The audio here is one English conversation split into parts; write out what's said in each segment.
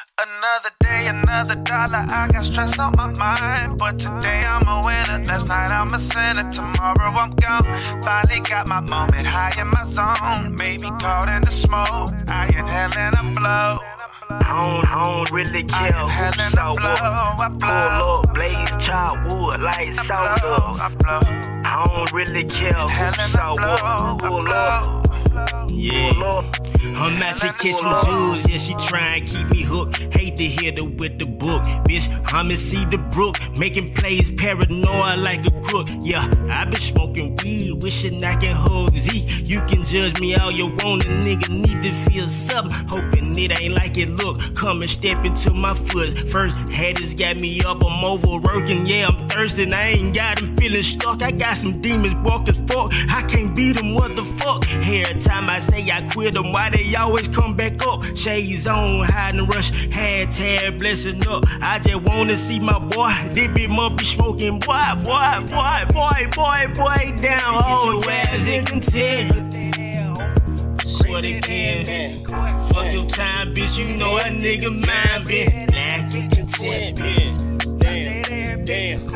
Another day, another dollar, I got stress on my mind. But today I'm a winner, last night I'm a sinner. Tomorrow I'm gone, finally got my moment, high in my zone. Maybe caught in the smoke, I inhale and I blow. I don't really care who saw what. Pull up, blaze, chop wood like Sawdust. I don't really care who saw what. Pull up. Yeah, her magic kitchen jewels, yeah, she tryin' keep me hooked. Hate to hit her with the book, bitch. I'm in Cedar Brook, making plays paranoid like a crook. Yeah, I been smoking weed, wishing I can hug Z. You can judge me all you want, a nigga need to feel something. Hoping it ain't like it look. Come and step into my foot. First haters got me up, I'm overworking. Yeah, I'm thirsty, I ain't got them feeling stuck. I got some demons walking fuck. I can't beat them, what the fuck? Every time I say I quit them, why they always come back up? Shades on, hide and rush, hashtag blessing up. I just wanna see my boy, this big must be smoking, boy, down. Oh, ass in content. What again? Fuck your time, bitch, you know a nigga mind been lacking content. Damn.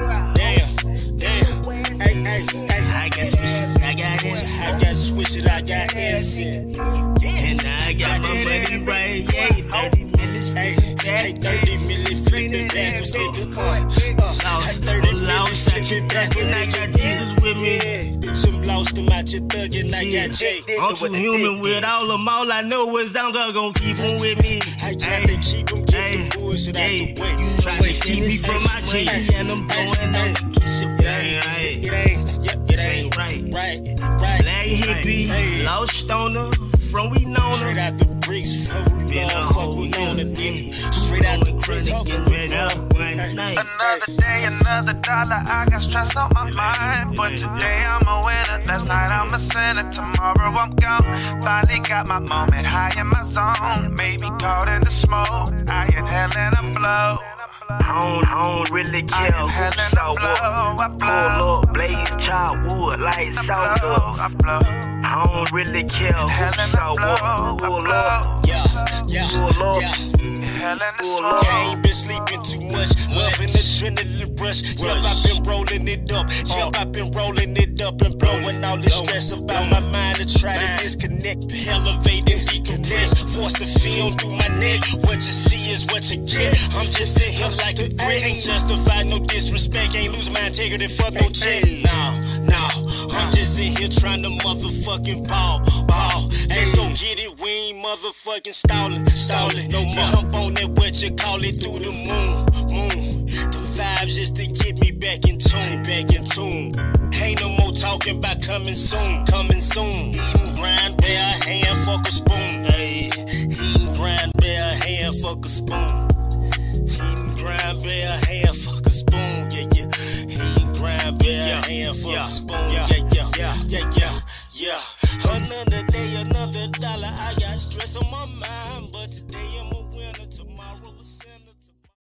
I got switches, I got innocent. I got switches, I got innocent. And I got my money right, yeah, 30 minutes. Hey, 30 million flipping backwards, nigga. 30 million flipping backwards, and I got Jesus with me. Bitch, I'm lost, I'm out your thug, and I got Jay. I'm too human with all them, all I know is I'm gonna keep them with me. I try to keep them, get the bullshit out the way. You try to keep me from my case, and I'm blowing up. It ain't right. Black hippie, lost on her, from we know her. Straight out the bricks, fuck we on the nigga. Straight out the bricks, Another day, another dollar, I got stress on my mind. But today I'm a winner, last night I'm a sinner. Tomorrow I'm gone, finally got my moment, high in my zone. Maybe caught in the smoke, I inhale and I blow. I don't really care who saw what. Pull up, blaze, chop wood like Sawdust. I don't really care who saw what. Pull up. Pull up. I ain't been sleeping too much, loving adrenaline rush. Yup, I've been rolling it up. I've been rolling it up and blowing all this stress about my mind to try to disconnect, elevate and decompress. Force the film through my neck. What you see is what you get. I'm just sitting here like a threat. Ain't justified, no disrespect. Ain't lose my integrity, fuck no check. No, I'm just in here trying to motherfucking ball. Let's go get it, we ain't motherfucking stalling. No more hump on that, what you call it, through the moon. The vibes just to get me back in tune. Ain't no more talking about coming soon. Eating grind, bare hand, fuck a spoon. Hey, eating grind, bare hand, fuck a spoon. Eating grind, bare hand, fuck a spoon. Yeah. Eating grind, bare hand, fuck a spoon. Yeah.